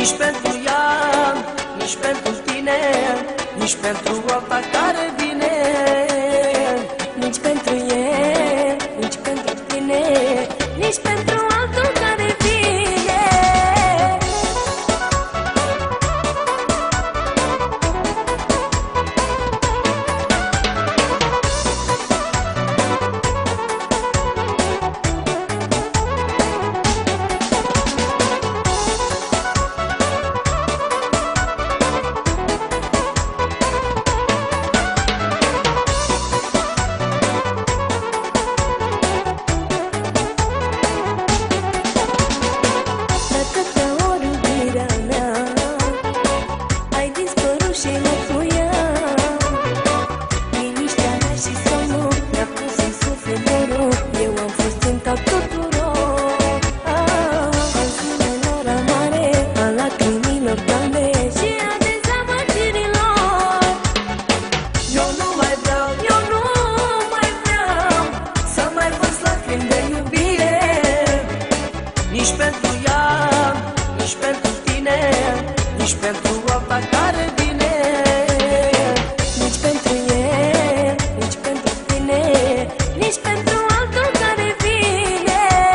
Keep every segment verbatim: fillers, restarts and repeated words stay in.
Nici pentru ea, nici pentru tine, nici pentru alta care vine. Nici pentru el, nici pentru tine, nici pentru altul care vine. Nici pentru ea, nici pentru tine, nici pentru alta care vine. Nici pentru el, nici pentru tine, nici pentru altul care vine.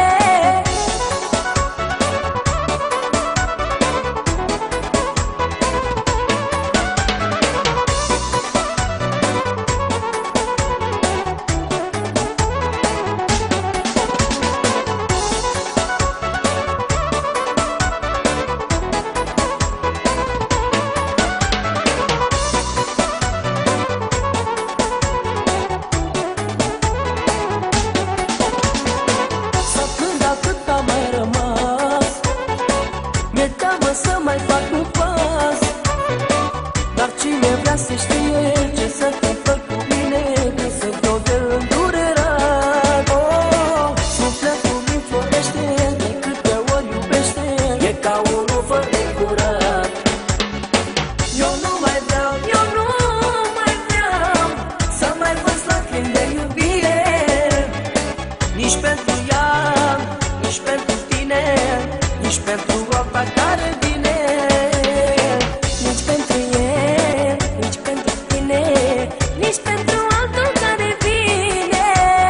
Să mai fac un pas, dar cine vrea să știe ce se întâmplă cu mine când sunt eu de îndurerat. Oh, sufletul mi florește de câte ori iubește, e ca un rufăr necurat. Eu nu mai vreau, eu nu mai vreau să mai văd lacrimi de iubire. Nici pentru ea, nici pentru tine, nici pentru alta care vine. Nici pentru el, nici pentru tine, nici pentru altul care vine.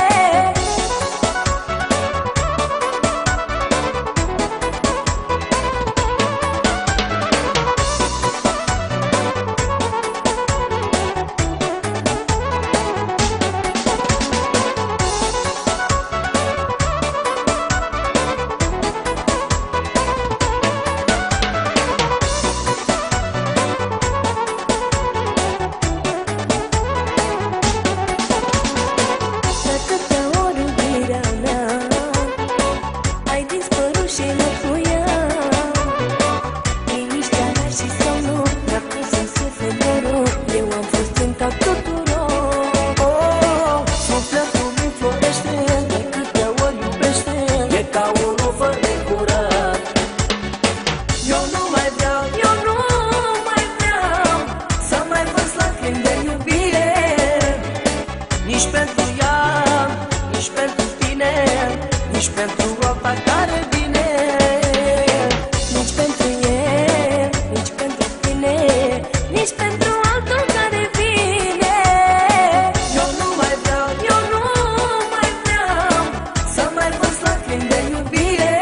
Nici pentru ea, nici pentru tine, nici pentru alta care vine. Nici pentru el, nici pentru tine, nici pentru altul care vine. Eu nu mai vreau, eu nu mai vreau să mai văd lacrimi de iubire.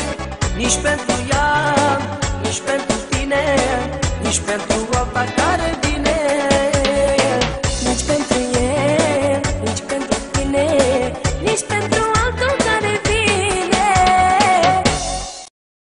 Nici pentru ea, nici pentru tine, nici pentru alta care vine.